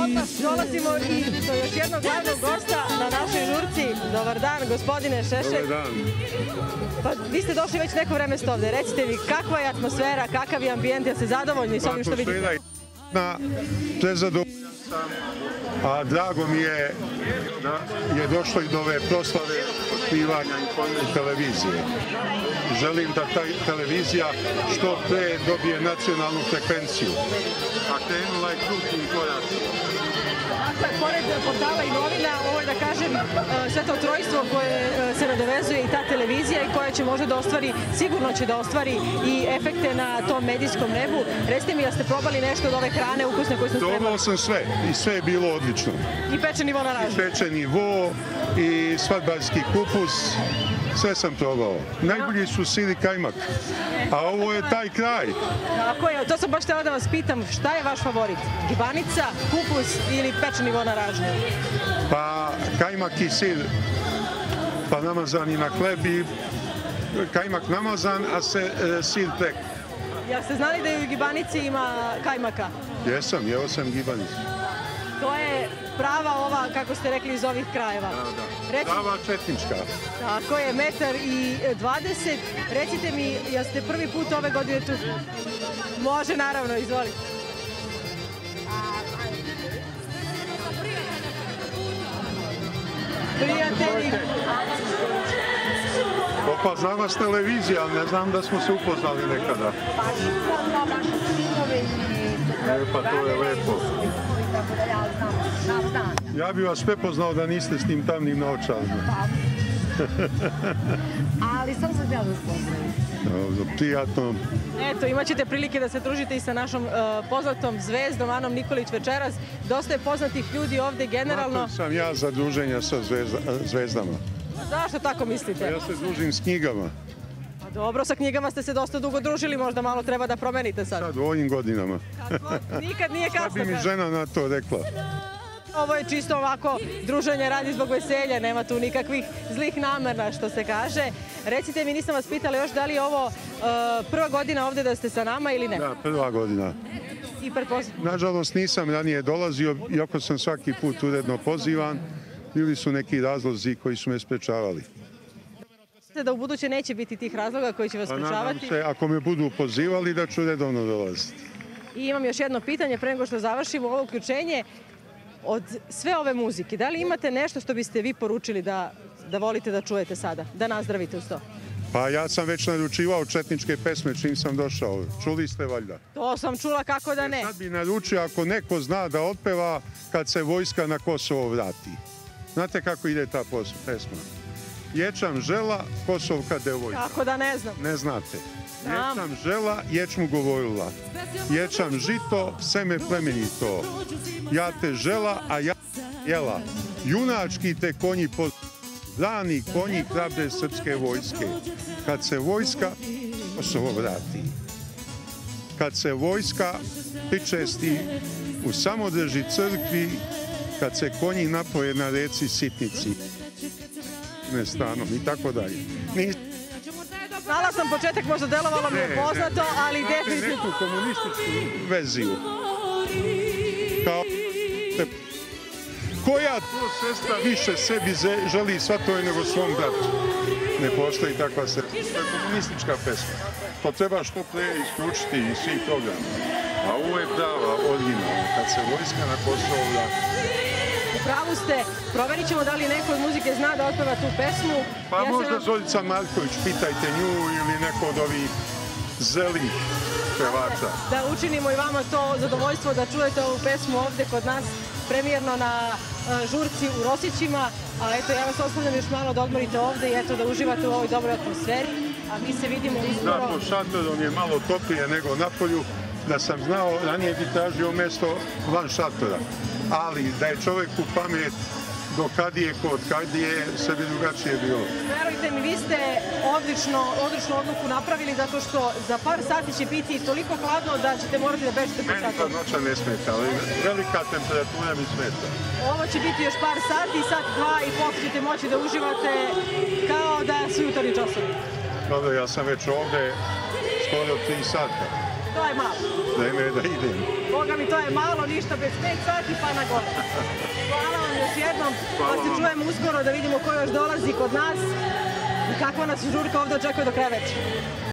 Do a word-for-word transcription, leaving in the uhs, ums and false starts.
odmah dolazimo i do još jednog glavnog gosta na našoj žurci. Dobar dan, gospodine Šešelj. Dobar dan. Pa vi ste došli već neko vreme ste ovde. Recite mi, kakva je atmosfera, kakav je ambijent, jeste zadovoljni s ovim što vidite? Atmosfera je prezadovoljan sam, a drago mi je da je došlo i do ove proslave otkrivanja Informer televizije. Želim da ta televizija što pre dobije nacionalnu frekvenciju. A krenula je krupnim koracima. Dakle, pored portala i novina, ovo je da kažem sve to trojstvo koje se nadovezuje i ta televizija i koja će možda da ostvari, sigurno će da ostvari i efekte na tom medijskom nebu. Recite mi da ste probali nešto od ove hrane ukusne koje sam spremala? Probao sam sve i sve je bilo odlično. I pečeni vo na ražnju? I pečeni vo, i svadbarski kupus. Sve sam probao. Najbolji su sir i kajmak. A ovo je taj kraj. Tako je, to sam baš htjela da vas pitam, šta je vaš favorit? Gibanica, kupus ili pečeni vo na ražnju? Pa kajmak i sir, pa namazani na hleb i kajmak namazan, a se e, sir preko. Jel ste znali da i u gibanici ima kajmaka? Jesam, jeo sam gibanicu. To je prava ova, kako ste rekli, iz ovih krajeva. Da, da. Recite, prava četnička. tako je, metar i dvadeset. Recite mi, jel ste prvi put ove godine tu? Može, naravno, izvolite. Prijatelji. Opa, znam vas televizija, ali ne znam da smo se upoznali nekada. E, pa to je lepo. Ja bih vas prepoznao da niste s tim tamnim naočalama. Ali sam se htjela da spoznam. Dobro, prijatno. Eto, imat ćete prilike da se družite i sa našom uh, poznatom zvezdom, Anom Nikolić večeras. Dosta je poznatih ljudi ovde generalno. Makar sam ja za druženja sa zvezda, zvezdama. Zašto tako mislite? Ja se družim s knjigama. Pa dobro, sa knjigama ste se dosta dugo družili, možda malo treba da promenite sad. Sad u ovim godinama. Kako? Nikad nije kasno. Sad bi mi žena na to rekla. Ovo je čisto ovako druženje radi zbog veselja, nema tu nikakvih zlih namera što se kaže. Recite mi, nisam vas pitala još da li je ovo uh, prva godina ovde da ste sa nama ili ne? Da, prva godina. I pretpostavljam. Nažalost nisam ranije dolazio, iako sam svaki put uredno pozivan. Bili su neki razlozi koji su me sprečavali. Da u buduće neće biti tih razloga koji će vas sprečavati? Nadam se, ako me budu pozivali, da ću redovno dolaziti. I imam još jedno pitanje pre nego što završimo ovo uključenje. Od sve ove muzike, da li imate nešto što biste vi poručili da, da volite da čujete sada? Da nazdravite uz to? Pa ja sam već naručivao četničke pesme čim sam došao. Čuli ste valjda? To sam čula, kako da ne. Sad bi naručio ako neko zna da otpeva kad se vojska na Kosovo vrati. Znate kako ide ta pesma? Ječam žela, Kosovka devojka. Kako da ne znam? Ne znate. Ječam žela, ječmu govorila. Ječam žito, seme plemenito. Ja te žela, a ja jela. Junački te konji pod... Rani konji hrabre srpske vojske. Kad se vojska Kosovo vrati. Kad se vojska pričesti u samodrži crkvi, kad se konji napoje na reci Sitnici. Nestanom i tako dalje. Znala sam početak, možda delovalo mi je poznato, ali definitivno... Neku komunističku veziju. Kao... Koja to sestra više sebi želi svatoj nego svom bratu? Ne postoji takva sestra. To je komunistička pesma. To treba što pre isključiti iz svih programa. A ovo je prava, originalna, kad se vojska na Kosovo vrati. U pravu ste, proverit ćemo da li neko od muzike zna da otpeva tu pesmu. Pa ja možda sam... Zorica Marković, pitajte nju ili neko od ovih zelih pevača. Da učinimo i vama to zadovoljstvo da čujete ovu pesmu ovde kod nas, premijerno na uh, žurci u Rosićima. A eto, ja vas ostavljam još malo da odmorite ovde i eto da uživate u ovoj dobroj atmosferi. A mi se vidimo uskoro. Da, po šatorom je malo toplije nego napolju. Da sam znao, ranije bi tražio mesto van šatora. Ali da je čovjek u pamet do kadije kod kadije, sve bi drugačije bilo. Verujte mi, vi ste odlično, odličnu odluku napravili zato što za par sati će biti toliko hladno da ćete morati da bežete po šatoru. Meni hladnoća ne smeta, ali velika temperatura mi smeta. Ovo će biti još par sati, sat, dva i posle ćete moći da uživate kao da su jutarnji časovi. Dobro, ja sam već ovde skoro tri sata. to je malo. Vreme je da idem. Boga mi, to je malo, ništa bez pet sati pa na gore. Hvala vam još jednom, pa se čujemo uskoro da vidimo ko još dolazi kod nas i kakva nas žurka ovde očekuje do kraja večera.